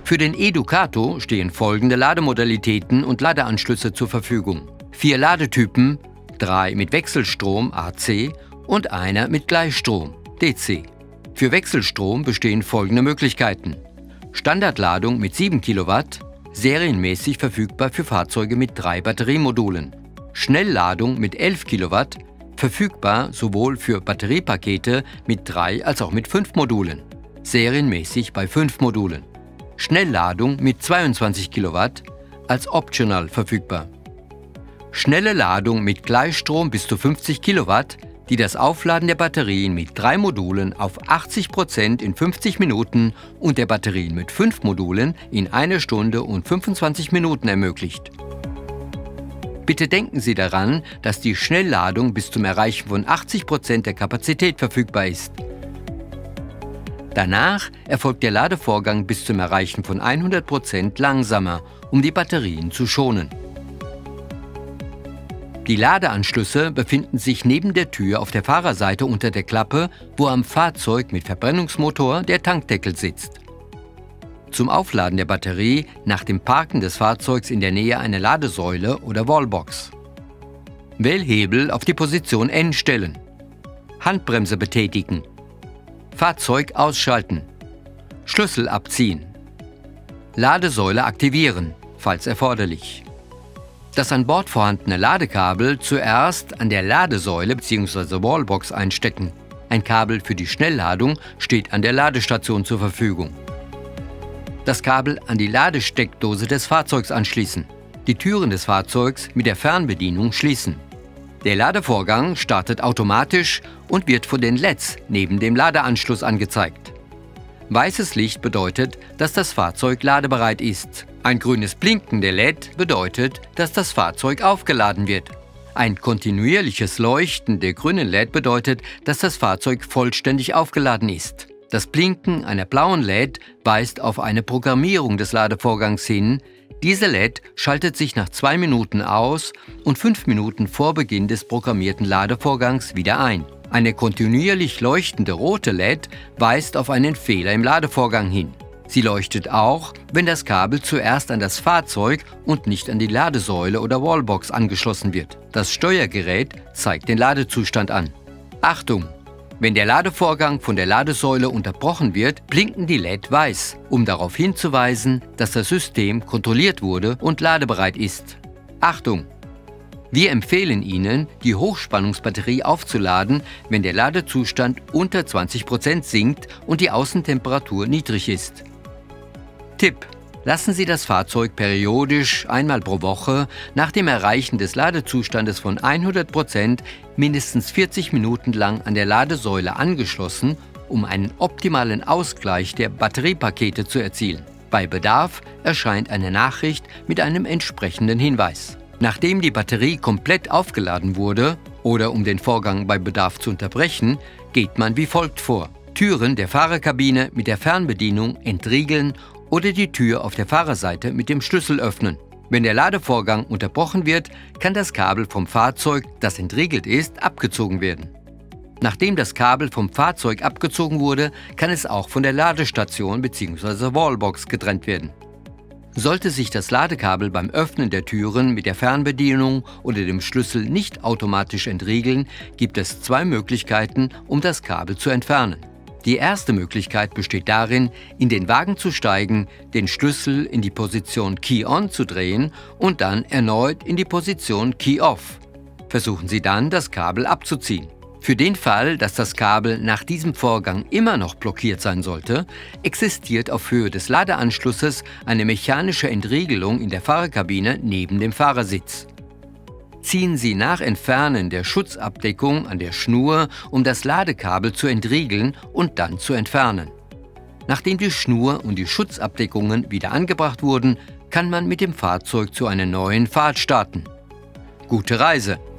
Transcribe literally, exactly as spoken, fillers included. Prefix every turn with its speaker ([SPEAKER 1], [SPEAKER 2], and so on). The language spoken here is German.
[SPEAKER 1] Für den e-Ducato stehen folgende Lademodalitäten und Ladeanschlüsse zur Verfügung. Vier Ladetypen, drei mit Wechselstrom A C und einer mit Gleichstrom D C. Für Wechselstrom bestehen folgende Möglichkeiten: Standardladung mit sieben Kilowatt, serienmäßig verfügbar für Fahrzeuge mit drei Batteriemodulen. Schnellladung mit elf Kilowatt, verfügbar sowohl für Batteriepakete mit drei als auch mit fünf Modulen, serienmäßig bei fünf Modulen. Schnellladung mit zweiundzwanzig Kilowatt, als optional verfügbar. Schnelle Ladung mit Gleichstrom bis zu fünfzig Kilowatt, die das Aufladen der Batterien mit drei Modulen auf achtzig Prozent in fünfzig Minuten und der Batterien mit fünf Modulen in einer Stunde und fünfundzwanzig Minuten ermöglicht. Bitte denken Sie daran, dass die Schnellladung bis zum Erreichen von achtzig Prozent der Kapazität verfügbar ist. Danach erfolgt der Ladevorgang bis zum Erreichen von hundert Prozent langsamer, um die Batterien zu schonen. Die Ladeanschlüsse befinden sich neben der Tür auf der Fahrerseite unter der Klappe, wo am Fahrzeug mit Verbrennungsmotor der Tankdeckel sitzt. Zum Aufladen der Batterie nach dem Parken des Fahrzeugs in der Nähe einer Ladesäule oder Wallbox. Wählhebel auf die Position N stellen. Handbremse betätigen. Fahrzeug ausschalten. Schlüssel abziehen. Ladesäule aktivieren, falls erforderlich. Das an Bord vorhandene Ladekabel zuerst an der Ladesäule bzw. Wallbox einstecken. Ein Kabel für die Schnellladung steht an der Ladestation zur Verfügung. Das Kabel an die Ladesteckdose des Fahrzeugs anschließen. Die Türen des Fahrzeugs mit der Fernbedienung schließen. Der Ladevorgang startet automatisch und wird von den L E Ds neben dem Ladeanschluss angezeigt. Weißes Licht bedeutet, dass das Fahrzeug ladebereit ist. Ein grünes Blinken der L E D bedeutet, dass das Fahrzeug aufgeladen wird. Ein kontinuierliches Leuchten der grünen L E D bedeutet, dass das Fahrzeug vollständig aufgeladen ist. Das Blinken einer blauen L E D weist auf eine Programmierung des Ladevorgangs hin. Diese L E D schaltet sich nach zwei Minuten aus und fünf Minuten vor Beginn des programmierten Ladevorgangs wieder ein. Eine kontinuierlich leuchtende rote L E D weist auf einen Fehler im Ladevorgang hin. Sie leuchtet auch, wenn das Kabel zuerst an das Fahrzeug und nicht an die Ladesäule oder Wallbox angeschlossen wird. Das Steuergerät zeigt den Ladezustand an. Achtung! Wenn der Ladevorgang von der Ladesäule unterbrochen wird, blinken die L E D weiß, um darauf hinzuweisen, dass das System kontrolliert wurde und ladebereit ist. Achtung! Wir empfehlen Ihnen, die Hochspannungsbatterie aufzuladen, wenn der Ladezustand unter zwanzig Prozent sinkt und die Außentemperatur niedrig ist. Tipp: Lassen Sie das Fahrzeug periodisch einmal pro Woche nach dem Erreichen des Ladezustandes von hundert Prozent mindestens vierzig Minuten lang an der Ladesäule angeschlossen, um einen optimalen Ausgleich der Batteriepakete zu erzielen. Bei Bedarf erscheint eine Nachricht mit einem entsprechenden Hinweis. Nachdem die Batterie komplett aufgeladen wurde oder um den Vorgang bei Bedarf zu unterbrechen, geht man wie folgt vor. Türen der Fahrerkabine mit der Fernbedienung entriegeln oder die Tür auf der Fahrerseite mit dem Schlüssel öffnen. Wenn der Ladevorgang unterbrochen wird, kann das Kabel vom Fahrzeug, das entriegelt ist, abgezogen werden. Nachdem das Kabel vom Fahrzeug abgezogen wurde, kann es auch von der Ladestation bzw. Wallbox getrennt werden. Sollte sich das Ladekabel beim Öffnen der Türen mit der Fernbedienung oder dem Schlüssel nicht automatisch entriegeln, gibt es zwei Möglichkeiten, um das Kabel zu entfernen. Die erste Möglichkeit besteht darin, in den Wagen zu steigen, den Schlüssel in die Position Key On zu drehen und dann erneut in die Position Key Off. Versuchen Sie dann, das Kabel abzuziehen. Für den Fall, dass das Kabel nach diesem Vorgang immer noch blockiert sein sollte, existiert auf Höhe des Ladeanschlusses eine mechanische Entriegelung in der Fahrerkabine neben dem Fahrersitz. Ziehen Sie nach Entfernen der Schutzabdeckung an der Schnur, um das Ladekabel zu entriegeln und dann zu entfernen. Nachdem die Schnur und die Schutzabdeckungen wieder angebracht wurden, kann man mit dem Fahrzeug zu einer neuen Fahrt starten. Gute Reise!